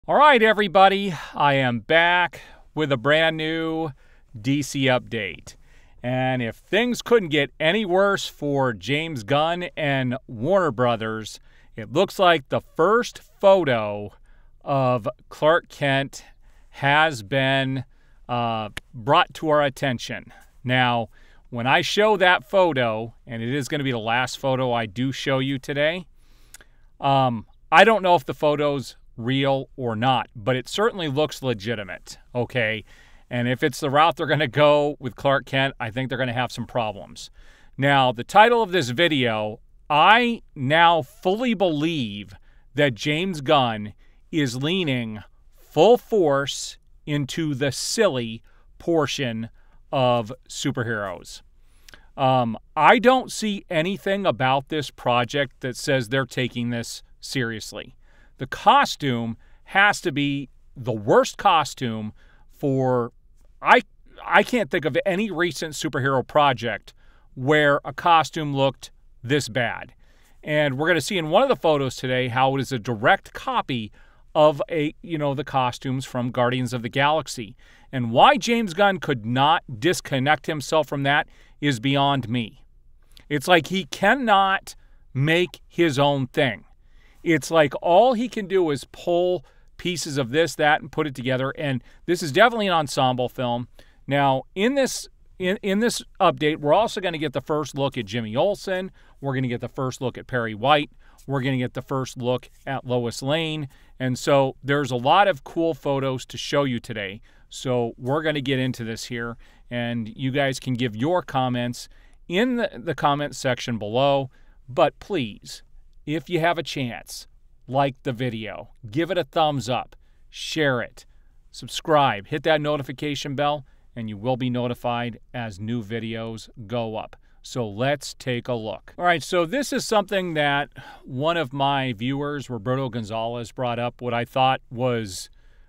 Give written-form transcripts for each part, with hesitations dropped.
All right, everybody, I am back with a brand new DC update. And if things couldn't get any worse for James Gunn and Warner Brothers, it looks like the first photo of Clark Kent has been brought to our attention. Now, when I show that photo, and it is going to be the last photo I do show you today, I don't know if the photo's real or not, but it certainly looks legitimate, okay? And if it's the route they're going to go with Clark Kent, I think they're going to have some problems. Now, the title of this video, I now fully believe that James Gunn is leaning full force into the silly portion of superheroes. I don't see anything about this project that says they're taking this seriously. The costume has to be the worst costume for... I can't think of any recent superhero project where a costume looked this bad. And we're going to see in one of the photos today how it is a direct copy of the costumes from Guardians of the Galaxy. And why James Gunn could not disconnect himself from that is beyond me. It's like he cannot make his own thing. It's like all he can do is pull pieces of this, that, and put it together. And this is definitely an ensemble film. Now, in this update, we're also going to get the first look at Jimmy Olsen. We're going to get the first look at Perry White. We're going to get the first look at Lois Lane. And so there's a lot of cool photos to show you today. So we're going to get into this here. And you guys can give your comments in the comment section below. But please, if you have a chance, like the video, give it a thumbs up, share it, subscribe, hit that notification bell, and you will be notified as new videos go up. So let's take a look. All right, so this is something that one of my viewers, Roberto Gonzalez, brought up, what I thought was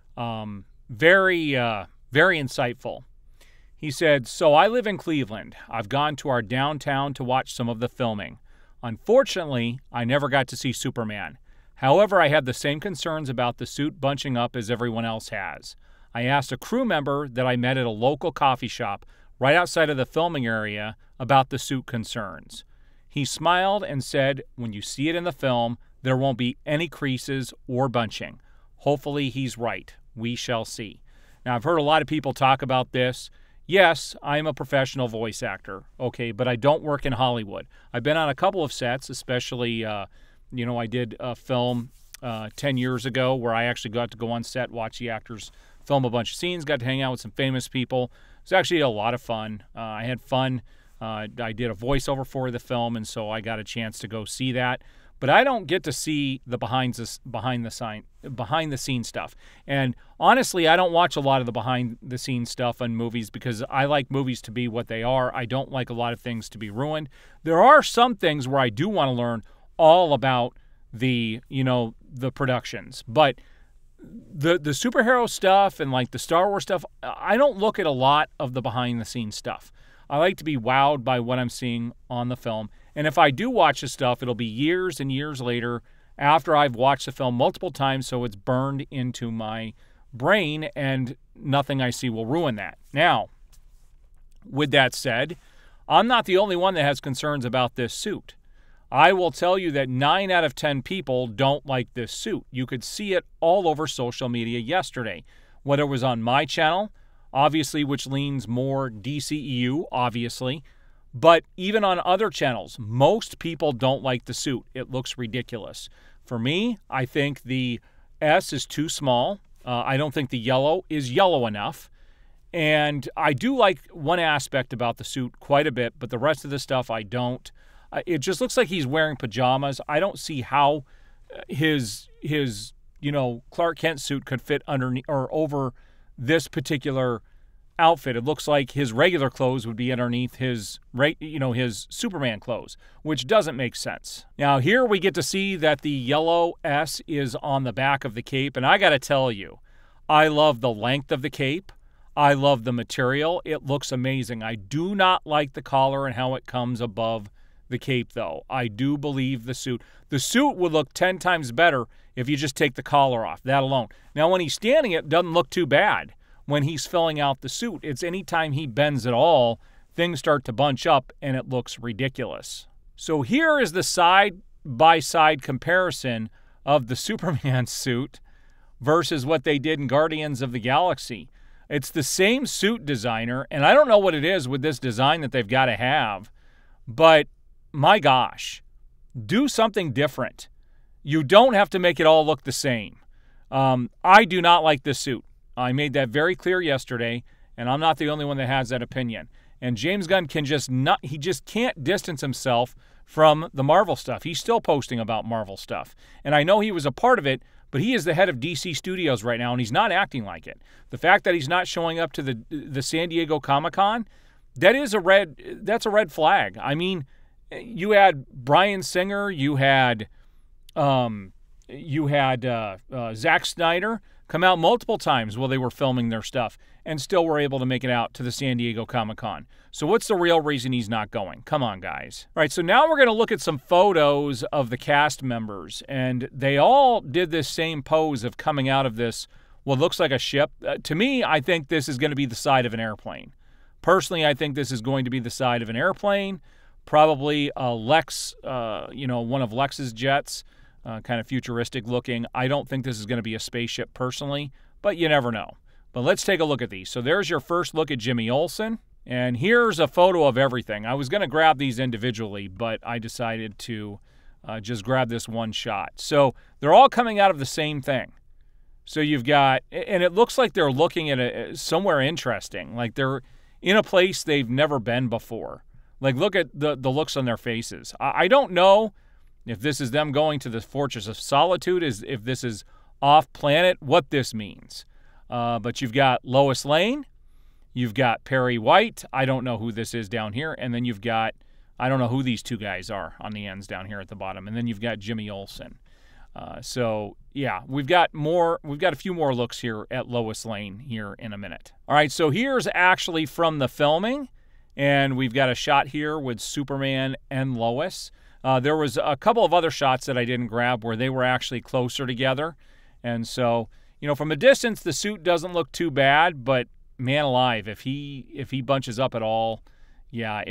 very insightful. He said, "So I live in Cleveland. I've gone to our downtown to watch some of the filming. Unfortunately, I never got to see Superman. However, I had the same concerns about the suit bunching up as everyone else has. I asked a crew member that I met at a local coffee shop right outside of the filming area about the suit concerns. He smiled and said, when you see it in the film, there won't be any creases or bunching. Hopefully he's right. We shall see." Now, I've heard a lot of people talk about this. Yes, I'm a professional voice actor, okay, but I don't work in Hollywood. I've been on a couple of sets, especially, I did a film 10 years ago where I actually got to go on set, watch the actors film a bunch of scenes, got to hang out with some famous people. It was actually a lot of fun. I had fun. I did a voiceover for the film, and so I got a chance to go see that. But I don't get to see the behind the scenes stuff. And honestly, I don't watch a lot of the behind the scenes stuff on movies because I like movies to be what they are. I don't like a lot of things to be ruined. There are some things where I do want to learn all about the productions. But the superhero stuff and like the Star Wars stuff, I don't look at a lot of the behind the scenes stuff. I like to be wowed by what I'm seeing on the film. And if I do watch the stuff, it'll be years and years later after I've watched the film multiple times, so it's burned into my brain and nothing I see will ruin that. Now, with that said, I'm not the only one that has concerns about this suit. I will tell you that 9 out of 10 people don't like this suit. You could see it all over social media yesterday, whether it was on my channel, obviously, which leans more DCEU, obviously, but even on other channels, most people don't like the suit. It looks ridiculous. For me, I think the S is too small. I don't think the yellow is yellow enough. And I do like one aspect about the suit quite a bit, but the rest of the stuff I don't. It just looks like he's wearing pajamas. I don't see how his Clark Kent suit could fit underneath or over this particular outfit. It looks like his regular clothes would be underneath his Superman clothes, which doesn't make sense. Now here we get to see that the yellow S is on the back of the cape, and I got to tell you, I love the length of the cape. I love the material. It looks amazing. I do not like the collar and how it comes above the cape, though. I do believe the suit would look 10 times better if you just take the collar off, that alone. Now, when he's standing, it doesn't look too bad. When he's filling out the suit, it's anytime he bends at all, things start to bunch up and it looks ridiculous. So here is the side-by-side comparison of the Superman suit versus what they did in Guardians of the Galaxy. It's the same suit designer, and I don't know what it is with this design that they've got to have, but my gosh, do something different. You don't have to make it all look the same. I do not like this suit. I made that very clear yesterday, and I'm not the only one that has that opinion. And James Gunn can he just can't distance himself from the Marvel stuff. He's still posting about Marvel stuff. And I know he was a part of it, but he is the head of DC Studios right now, and he's not acting like it. The fact that he's not showing up to the San Diego Comic-Con, that's a red flag. I mean, you had Bryan Singer, you had Zack Snyder come out multiple times while they were filming their stuff and still were able to make it out to the San Diego Comic-Con. So what's the real reason he's not going? Come on, guys. All right, so now we're going to look at some photos of the cast members, and they all did this same pose of coming out of this, what looks like a ship. To me, I think this is going to be the side of an airplane. Personally, I think this is going to be the side of an airplane, probably a Lex, one of Lex's jets, kind of futuristic looking. I don't think this is going to be a spaceship personally, but you never know. But let's take a look at these. So there's your first look at Jimmy Olsen. And here's a photo of everything. I was going to grab these individually, but I decided to just grab this one shot. So they're all coming out of the same thing. So you've got, and it looks like they're looking at somewhere interesting. Like they're in a place they've never been before. Like look at the looks on their faces. I don't know if this is them going to the Fortress of Solitude, if this is off-planet, what this means. But you've got Lois Lane, you've got Perry White, I don't know who this is down here, and then you've got, I don't know who these two guys are on the ends down here at the bottom, and then you've got Jimmy Olsen. So, yeah, we've got a few more looks here at Lois Lane here in a minute. All right, so here's actually from the filming, and we've got a shot here with Superman and Lois. There was a couple of other shots that I didn't grab where they were actually closer together. And so, from a distance, the suit doesn't look too bad, but man alive, if he bunches up at all, yeah,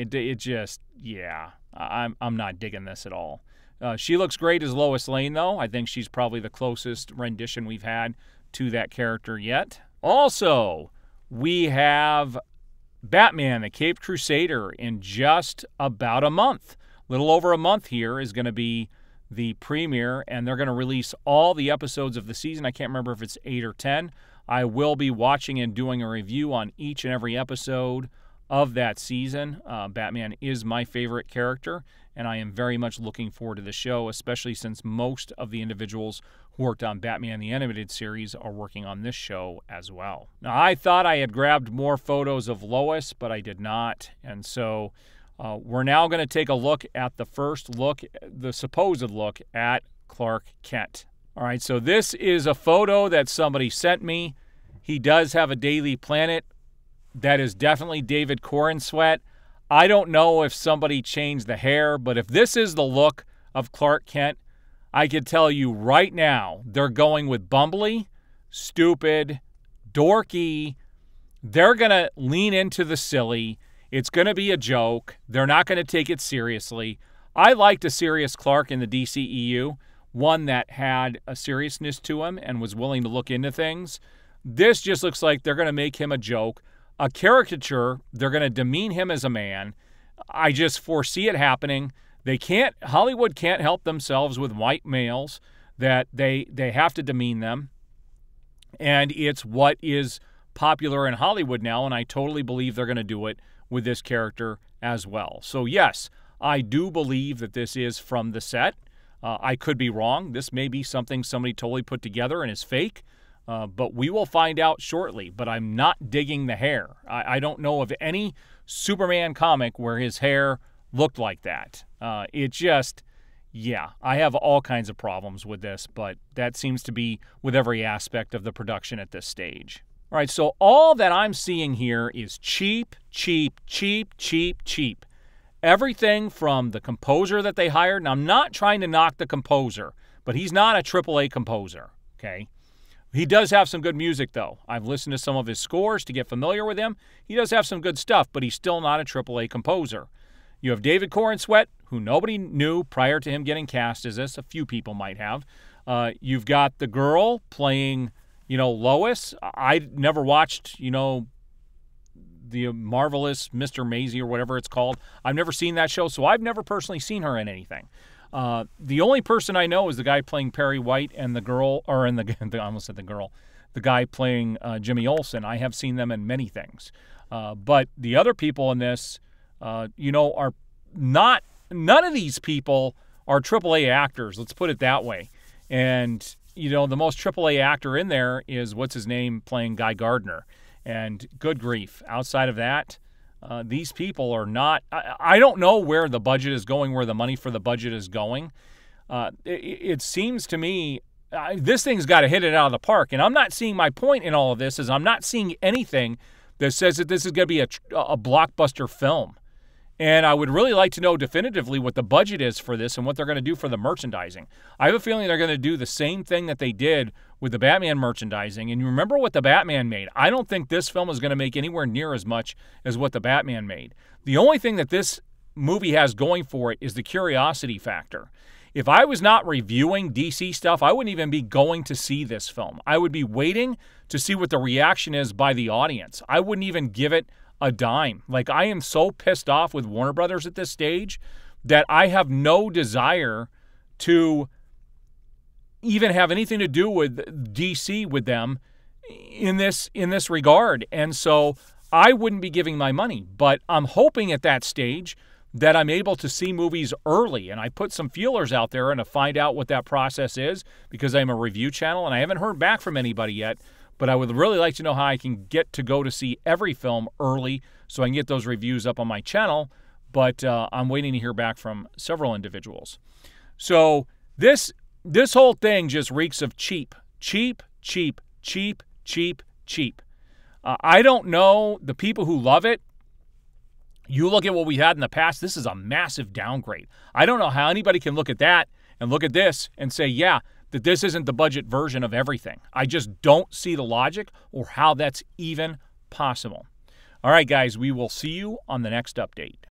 I'm not digging this at all. She looks great as Lois Lane, though. I think she's probably the closest rendition we've had to that character yet. Also, we have Batman, the Caped Crusader, in just about a month. Little over a month here is going to be the premiere, and they're going to release all the episodes of the season. I can't remember if it's 8 or 10. I will be watching and doing a review on each and every episode of that season. Batman is my favorite character, and I am very much looking forward to the show, especially since most of the individuals who worked on Batman the Animated Series are working on this show as well. Now, I thought I had grabbed more photos of Lois, but I did not, and so we're now going to take a look at the first look, the supposed look at Clark Kent. All right, so this is a photo that somebody sent me. He does have a Daily Planet. That is definitely David Corenswet. I don't know if somebody changed the hair, but if this is the look of Clark Kent, I could tell you right now they're going with bumbly, stupid, dorky. They're going to lean into the silly. It's going to be a joke. They're not going to take it seriously. I liked a serious Clark in the DCEU, one that had a seriousness to him and was willing to look into things. This just looks like they're going to make him a joke, a caricature. They're going to demean him as a man. I just foresee it happening. Hollywood can't help themselves with white males, that they have to demean them. And it's what is popular in Hollywood now, and I totally believe they're going to do it with this character as well. So yes, I do believe that this is from the set. I could be wrong. This may be something somebody totally put together and is fake, but we will find out shortly. But I'm not digging the hair. I don't know of any Superman comic where his hair looked like that. It just, yeah, I have all kinds of problems with this, but that seems to be with every aspect of the production at this stage. All right, so all that I'm seeing here is cheap, cheap, cheap, cheap, cheap. Everything from the composer that they hired, and I'm not trying to knock the composer, but he's not a AAA composer, okay? He does have some good music, though. I've listened to some of his scores to get familiar with him. He does have some good stuff, but he's still not a AAA composer. You have David Corenswet, who nobody knew prior to him getting cast as this. A few people might have. You've got the girl playing, Lois. I never watched, the Marvelous Mr. Maisie or whatever it's called. I've never seen that show, so I've never personally seen her in anything. The only person I know is the guy playing Perry White and the girl, or in the I almost said the girl, the guy playing Jimmy Olsen. I have seen them in many things. But the other people in this, are not, none of these people are AAA actors. Let's put it that way. And, the most AAA actor in there is, what's his name, playing Guy Gardner. And good grief. Outside of that, these people are not, I don't know where the budget is going, where the money for the budget is going. It seems to me this thing's got to hit it out of the park. And I'm not seeing, my point in all of this is I'm not seeing anything that says that this is going to be a blockbuster film. And I would really like to know definitively what the budget is for this and what they're going to do for the merchandising. I have a feeling they're going to do the same thing that they did with the Batman merchandising. And you remember what the Batman made. I don't think this film is going to make anywhere near as much as what the Batman made. The only thing that this movie has going for it is the curiosity factor. If I was not reviewing DC stuff, I wouldn't even be going to see this film. I would be waiting to see what the reaction is by the audience. I wouldn't even give it a dime. Like, I am so pissed off with Warner Brothers at this stage that I have no desire to even have anything to do with DC with them in this regard. And so I wouldn't be giving my money, but I'm hoping at that stage that I'm able to see movies early. And I put some feelers out there and to find out what that process is, because I'm a review channel and I haven't heard back from anybody yet. But I would really like to know how I can get to go to see every film early so I can get those reviews up on my channel. But I'm waiting to hear back from several individuals. So this whole thing just reeks of cheap. Cheap, cheap, cheap, cheap, cheap. I don't know the people who love it. You look at what we had in the past, this is a massive downgrade. I don't know how anybody can look at that and look at this and say, yeah, that this isn't the budget version of everything. I just don't see the logic or how that's even possible. All right, guys, we will see you on the next update.